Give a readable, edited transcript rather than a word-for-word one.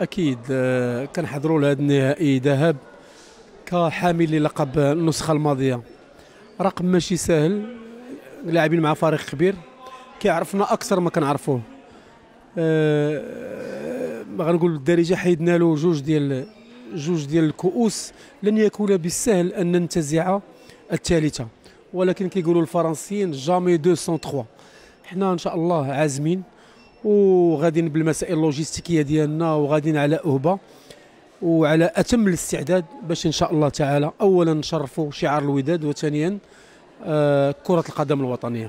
اكيد كنحضروا لهذا النهائي ذهب كحامل للقب النسخه الماضيه. رقم ماشي سهل، لاعبين مع فريق كبير كيعرفنا اكثر ما كنعرفوه. ما غنقول بالدارجه حيدنا له جوج ديال الكؤوس، لن يكون بالسهل ان ننتزع الثالثه، ولكن كيقولوا الفرنسيين جامي 203. حنا ان شاء الله عازمين وغاديين بالمسائل اللوجستيكيه ديالنا، وغاديين على أهبة وعلى اتم الاستعداد باش ان شاء الله تعالى اولا نشرفوا شعار الوداد، وثانيا كره القدم الوطنيه.